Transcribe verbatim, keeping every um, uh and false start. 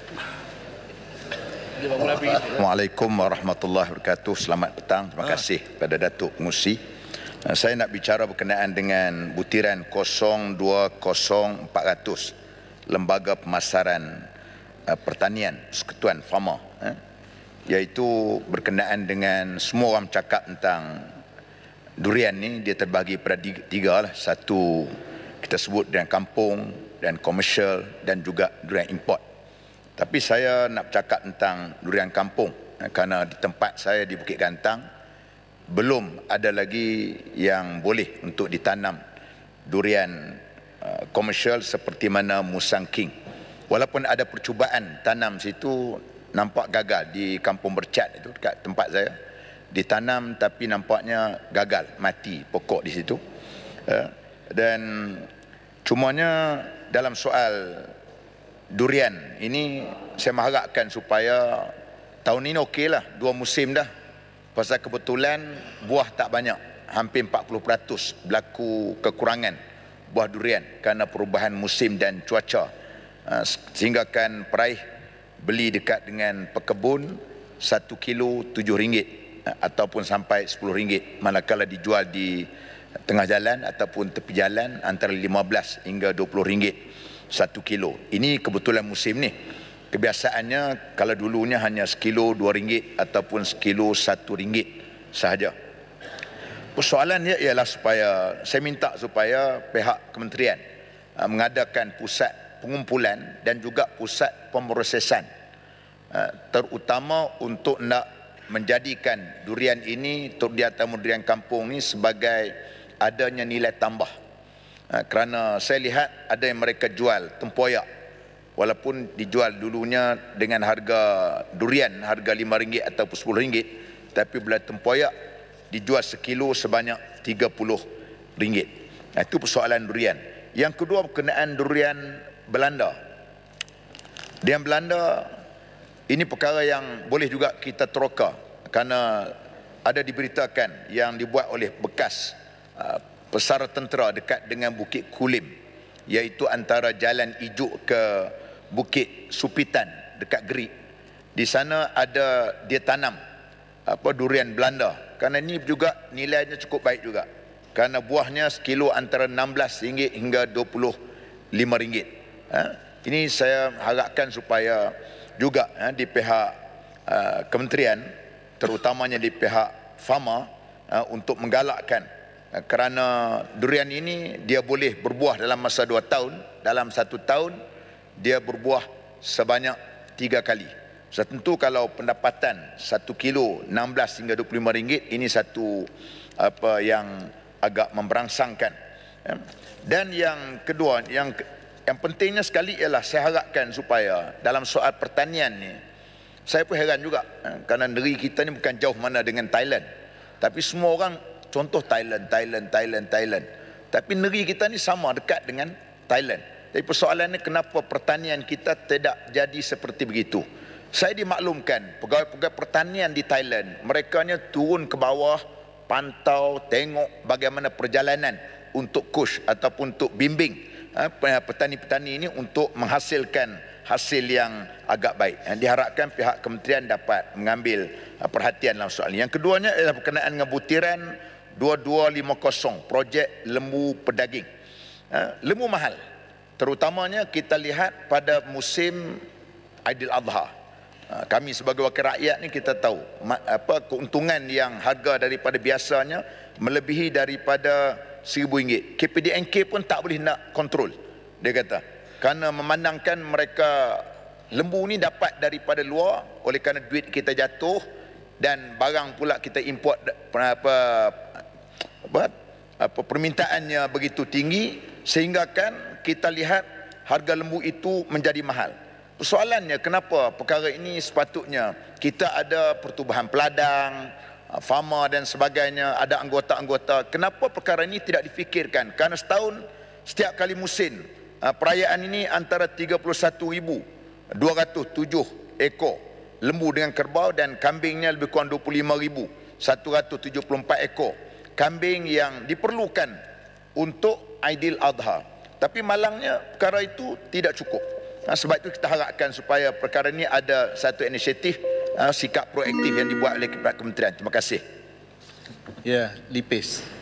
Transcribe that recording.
Assalamualaikum warahmatullahi wabarakatuh. Selamat petang. Terima kasih kepada Datuk Musi. Saya nak bicara berkenaan dengan butiran kosong dua kosong empat ratus Lembaga Pemasaran Pertanian Persekutuan Farmer, iaitu berkenaan dengan semua orang cakap tentang durian ni. Dia terbagi pada tiga lah. Satu kita sebut durian kampung dan komersial dan juga durian import. Tapi saya nak bercakap tentang durian kampung kerana di tempat saya di Bukit Gantang belum ada lagi yang boleh untuk ditanam durian uh, komersial seperti mana Musang King. Walaupun ada percubaan tanam situ, nampak gagal di Kampung Bercat itu dekat tempat saya. Ditanam tapi nampaknya gagal, mati pokok di situ. Uh, dan cumanya dalam soal durian ini saya mengharapkan supaya tahun ini okeylah, dua musim dah. Pasal kebetulan buah tak banyak, hampir empat puluh peratus berlaku kekurangan buah durian kerana perubahan musim dan cuaca. Sehingga kan peraih beli dekat dengan pekebun satu kilo tujuh ringgit ataupun sampai sepuluh ringgit, manakala dijual di tengah jalan ataupun tepi jalan antara lima belas hingga dua puluh ringgit satu kilo. Ini kebetulan musim ni. Kebiasaannya kalau dulunya hanya sekilo dua ringgit ataupun sekilo satu ringgit sahaja. Persoalannya ialah supaya saya minta supaya pihak kementerian uh, mengadakan pusat pengumpulan dan juga pusat pemrosesan, uh, terutama untuk nak menjadikan durian ini, terutama durian kampung ni, sebagai adanya nilai tambah. Ha, kerana saya lihat ada yang mereka jual tempoyak, walaupun dijual dulunya dengan harga durian harga lima ringgit ataupun sepuluh ringgit, tapi bila tempoyak dijual sekilo sebanyak tiga puluh ringgit. Ha, itu persoalan durian. Yang kedua berkenaan durian Belanda. Durian Belanda ini perkara yang boleh juga kita teroka, kerana ada diberitakan yang dibuat oleh bekas uh, pesara tentera dekat dengan Bukit Kulim, iaitu antara Jalan Ijuk ke Bukit Supitan dekat Gerik. Di sana ada dia tanam apa durian Belanda. Kerana ini juga nilainya cukup baik juga, kerana buahnya sekilo antara enam belas ringgit hingga dua puluh lima ringgit. Ha? Ini saya harapkan supaya juga ha, di pihak uh, kementerian, terutamanya di pihak farmer, uh, untuk menggalakkan. Kerana durian ini dia boleh berbuah dalam masa dua tahun. Dalam satu tahun dia berbuah sebanyak tiga kali. So, tentu kalau pendapatan satu kilo enam belas hingga dua puluh lima ringgit, ini satu apa yang agak memberangsangkan. Dan yang kedua, yang yang pentingnya sekali ialah saya harapkan supaya dalam soal pertanian ni, saya pun heran juga kerana negeri kita ni bukan jauh mana dengan Thailand, tapi semua orang contoh Thailand, Thailand, Thailand, Thailand. Tapi negeri kita ni sama dekat dengan Thailand. Tapi persoalannya kenapa pertanian kita tidak jadi seperti begitu. Saya dimaklumkan pegawai-pegawai pertanian di Thailand, mereka ni turun ke bawah, pantau, tengok bagaimana perjalanan untuk coach ataupun untuk bimbing petani-petani ini untuk menghasilkan hasil yang agak baik. Diharapkan pihak kementerian dapat mengambil perhatian dalam soal ini. Yang keduanya ialah berkenaan dengan butiran dua dua lima kosong, projek lembu pedaging. Lembu mahal, terutamanya kita lihat pada musim Aidiladha. Kami sebagai wakil rakyat ni kita tahu apa keuntungan yang harga daripada biasanya melebihi daripada seribu ringgit. K P D N K pun tak boleh nak kontrol, dia kata, kerana memandangkan mereka lembu ni dapat daripada luar, oleh kerana duit kita jatuh dan barang pula kita import apa apa, apa permintaannya begitu tinggi, sehingga kan kita lihat harga lembu itu menjadi mahal. Persoalannya kenapa perkara ini sepatutnya kita ada pertubuhan peladang, farmer dan sebagainya, ada anggota-anggota. Kenapa perkara ini tidak difikirkan? Kerana setahun setiap kali musim perayaan ini antara tiga puluh satu ribu dua ratus tujuh ekor lembu dengan kerbau, dan kambingnya lebih kurang dua puluh lima ribu satu ratus tujuh puluh empat ekor kambing yang diperlukan untuk Aidiladha. Tapi malangnya perkara itu tidak cukup. Uh, sebab itu kita harapkan supaya perkara ini ada satu inisiatif uh, sikap proaktif yang dibuat oleh kementerian. Terima kasih. Ya, Lipis.